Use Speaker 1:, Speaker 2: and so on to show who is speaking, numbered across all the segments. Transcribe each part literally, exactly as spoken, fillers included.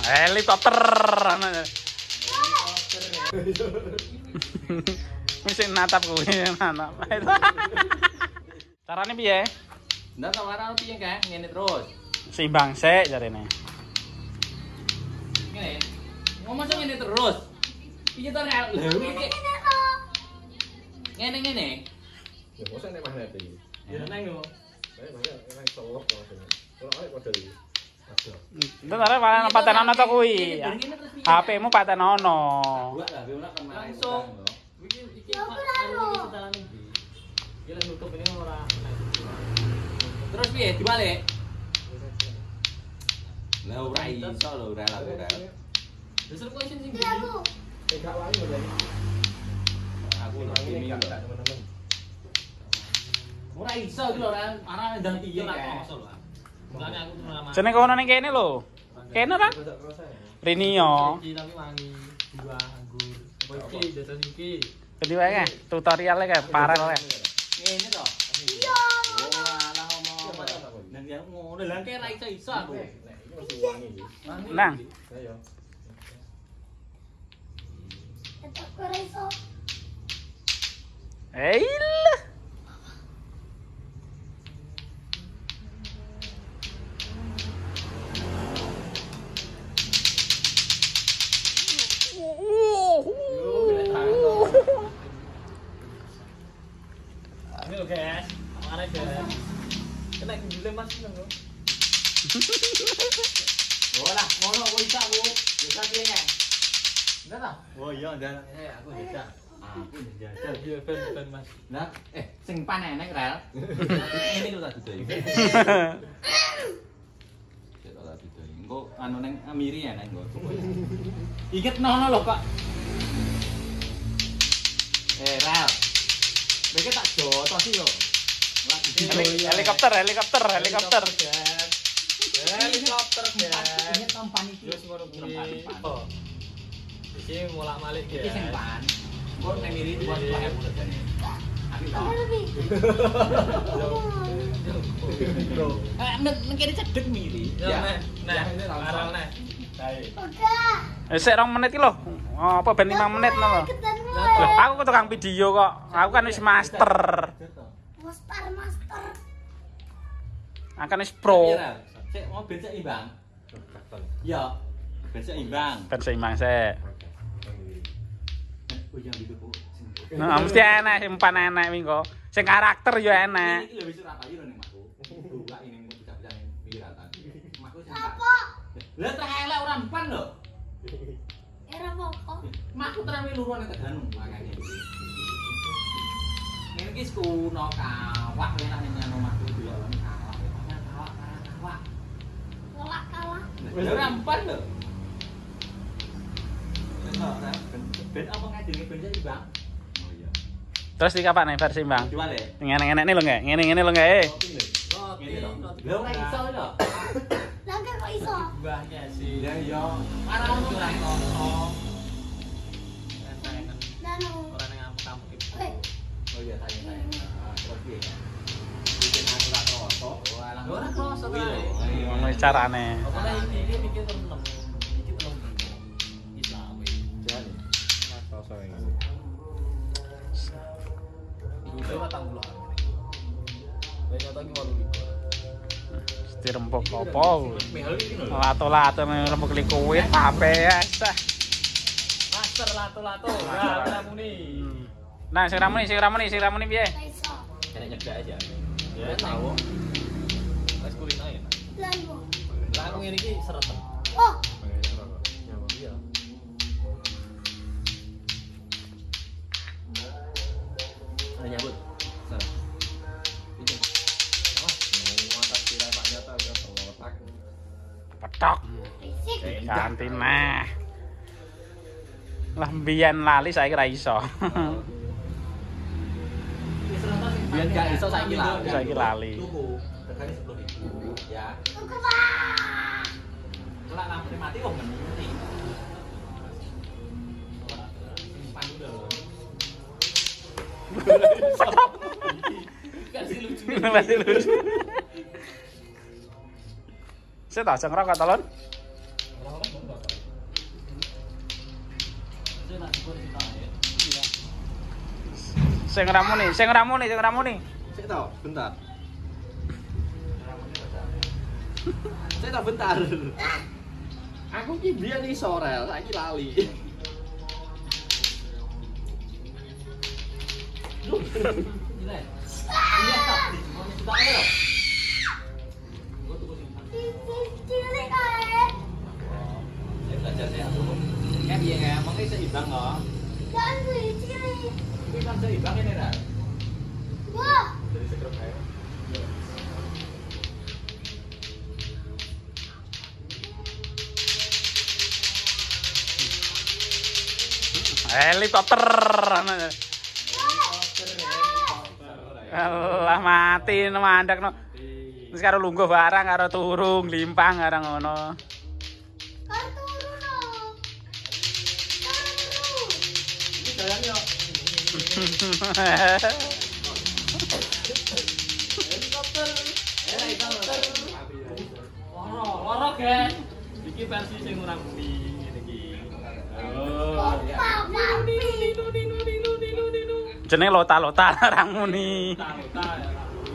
Speaker 1: Helikopter. Mesti natap kuwi natap. Carane piye?
Speaker 2: Ndak tak lara piye kae ngene terus.
Speaker 1: Seimbang sik jarene.
Speaker 2: Ngene. Ngomong ngene terus. Piye to rel? Lha iki. Ngene ngene.
Speaker 3: Ya mosok nek magnet iki.
Speaker 2: Ya nang yo.
Speaker 3: Nek magnet nang solok to maksudnya. Ora oleh padha iki.
Speaker 1: Itu tare paten patenono to kuwi. H P-mu patenono.
Speaker 2: Buat lah, beuna kan langsung. Iki iki Pak iki iki. Ya lah nutup ini ora. Terus piye dibalik? Lah ora iso lho rel aku rel. Justru kok sing sing.
Speaker 3: Enggak wangi lho jadi.
Speaker 2: Aku ini enggak teman-teman. Ora iso iki lho rel, arane ndang piye ora iso lho. Mulane aku lama.
Speaker 1: Jeneng kono ning kene lho. Kene ta? Rinio.
Speaker 4: Iki tapi wangi buah anggur. Apa iki desa iki?
Speaker 1: Jadi wae kan tutorialnya kayak parel ya.
Speaker 2: Ngene to. Iya. Oh, alah ngomong. Nang ya ngono lha kek ra iso-iso aku.
Speaker 3: Nek iki mesti wangi iki.
Speaker 1: Nang.
Speaker 3: Ayo.
Speaker 5: Tetep ora iso.
Speaker 1: Eilah.
Speaker 4: Ini lho guys. Mare guys. Kena gule Mas ngono.
Speaker 2: Oh lah, ngono kok iso aku. Bisa piye kan? Ndak ta?
Speaker 4: Oh iya ndak.
Speaker 2: Eh, aku jajal. Aku jajal.
Speaker 4: Iya ben ben Mas.
Speaker 2: Lah, eh sing panenek rel. Ini lho tadi doi. Cek tadi doi. Engko anu nang Amiri ya nang engko. Inget nono lho kok. Eh, rel. Mereka tak jotos sih yo.
Speaker 1: Heli- Helikopter, helikopter, helikopter.
Speaker 4: Helikopter guys.
Speaker 2: Inget tampan iki.
Speaker 4: Yo ngono kuwi.
Speaker 2: Tempan.
Speaker 4: Oh. Iki molak-malik
Speaker 2: Iki sing
Speaker 4: guys.
Speaker 2: pan. Kok nang Amiri buat lahir jane. Aku tau.
Speaker 4: Bro.
Speaker 2: Eh, nek kene cedek Miri.
Speaker 4: Ya nek nek
Speaker 2: ini langsung.
Speaker 4: arang nek. Baik.
Speaker 5: Udah.
Speaker 1: Eh sik rong menit iki lho. Apa ben lima menit ngono. Lah aku ke tukang video kok. Aku kan wis master.
Speaker 5: Master, master.
Speaker 1: Aku kan wis pro.
Speaker 2: Cek mau ben seimbang. Ya. Ben seimbang.
Speaker 1: Ben seimbang sik.
Speaker 2: Oh iya gitu Bu.
Speaker 1: Nah, mesti enak sing pan enak wingi kok. Sing karakter yo enak.
Speaker 2: Iki lho wis Surabaya lho ning Makku. Buka ini mau bisa-bisa ning Wiratan. Makku sing.
Speaker 5: Apa?
Speaker 2: Lah tak elek ora empan lho.
Speaker 5: Era apa?
Speaker 2: Makku tenan luruan ning Teganung makane. Ngene iki kuno kawak enak ning anu Makku delok kawak. Kawak kawak.
Speaker 5: Ngelak kalah.
Speaker 2: Lah ora empan lho. Ben apa ngajenge ben seimbang? Oh iya.
Speaker 1: Terus iki kapan nih versi Bang?
Speaker 2: Diwale.
Speaker 1: Ngene-ngene nih lho nggak? Ngene-ngene lho nggak? Eh.
Speaker 4: Roti.
Speaker 2: Lah ora iso lho.
Speaker 5: Lah kok iso?
Speaker 4: Mbahnya sih.
Speaker 2: Ya iya. Ora ono curang kosong.
Speaker 5: Danu.
Speaker 4: Orang yang kampung itu.
Speaker 5: Eh,
Speaker 2: Oh iya saya saya. Terus piye? Bikin aku ra kroso. Ora
Speaker 4: Ora kroso kae.
Speaker 1: Ngono carane.
Speaker 4: Apa lah iki iki mikir temen. Iki temen. Islam iki.
Speaker 3: Jan. Mas rasa iki.
Speaker 4: Iku patang bulan. Lah nyata iki walu iki.
Speaker 1: Mesti rempok apa?
Speaker 4: Mehel iki lho.
Speaker 1: Lato-lato rempok likuit H P ya.
Speaker 4: Master lato-lato. Ya ramune.
Speaker 1: Nah, sing ramune, sing ramune, sing ramune piye?
Speaker 5: gak iso.
Speaker 2: Kene nyedak aja.
Speaker 4: Ya tahu. Wes kulino ya.
Speaker 5: Lan bu.
Speaker 4: Lah aku ngene iki sereten.
Speaker 5: Oh,
Speaker 4: Iya.
Speaker 2: Ada nyabut. Sana. Itu.
Speaker 3: Mata kira Pak Jata udah terletak.
Speaker 1: Petok.
Speaker 5: risik.
Speaker 1: Ganti nah. Lah mbiyen lali saiki ra iso.
Speaker 2: Biar gak iso saiki lah.
Speaker 1: Saiki lali.
Speaker 2: Tuku. Regane sepuluh ribu ya.
Speaker 5: Tuku Pak.
Speaker 2: Kelak lampu mati kok meni. Simpan dulu. Kasih lucu.
Speaker 1: Masih lucu. Saya tak sengrok kata lon.
Speaker 2: Itu tak sebut kita ya.
Speaker 1: Sing ramune, sing ramune, sing ramune.
Speaker 3: Sik tau, bentar. Sik tau bentar. Aku ki biyen iso rel, saiki lali.
Speaker 2: Gila. Iya tak. Mau kita ayo. Gua tunggu sini.
Speaker 5: Cilik kae.
Speaker 2: Saya belajar saya dulu. Kan dia kayak mungkin seimbang loh.
Speaker 5: Jangan gue cilik.
Speaker 2: Ini kan seimbang ini dah.
Speaker 5: Wah.
Speaker 2: Dari sekrep ayo.
Speaker 1: Helikopter. Alah mati mandek no. Wis karo lungguh barang karo turung limpang karo ngono.
Speaker 5: Karo turu no. Karo turu.
Speaker 2: Ini jalan yo. Helikopter. Helikopter. Loro, loro guys. Iki versi sing ora bumi ngene iki. Oh, ya.
Speaker 1: Jenenge lota-lota larang muni.
Speaker 2: Lota-lota ya.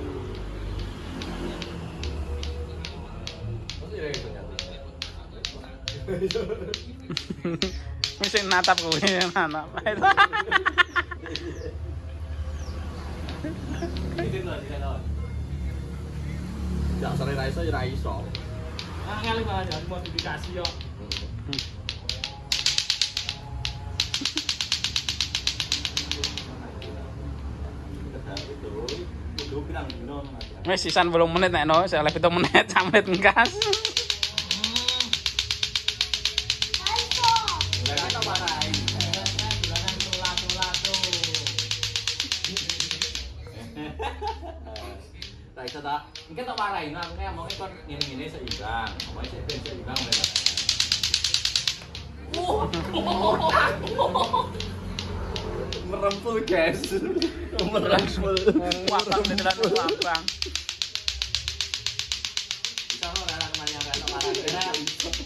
Speaker 1: Wis sing natap kuwi anak.
Speaker 3: Jak sore ra iso ya ra iso.
Speaker 2: Ah ngalih malah jadi modifikasi yo.
Speaker 1: Wis sisan belum menit nek no, saya pitung menit sampai ngkas.
Speaker 5: Ayo.
Speaker 2: Kita marahin. Bulanan tula-tula tuh. Tak iso tak. Mungkin tak marahin aku nek ngomongin kon ngene-ngene seimbang. Pokoknya sik ben seimbang wae.
Speaker 3: Merempul, guys. Merempul.
Speaker 1: Wah, bang tenan bang.
Speaker 2: Bisa lo ora kemanya kan marahin.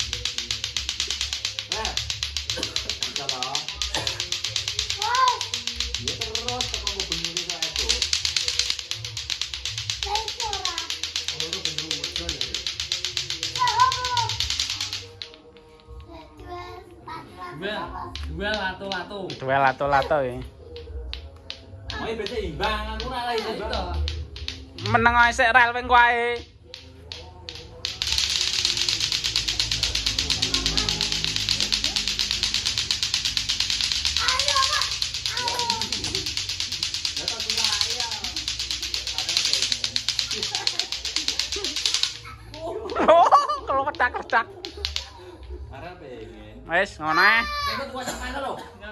Speaker 2: Eh. Bisa lo.
Speaker 5: Wow.
Speaker 2: Ya terus kok mau bengi kok itu.
Speaker 5: Ayo ora.
Speaker 2: Oh, lu bengi betul ya. Dua, dua lato-lato.
Speaker 1: Dua lato-lato ya.
Speaker 2: Mau bete imbang, aku ora iso itu.
Speaker 1: Meneng ae sik rel ping kowe.
Speaker 5: Ayo, Pak. Ayo.
Speaker 2: Ya tak tunggu aja.
Speaker 1: Oh, kalau ketak-ketak.
Speaker 2: Arep pengen.
Speaker 1: Wis ngono ae.
Speaker 2: Nek tuwa sak mana lho?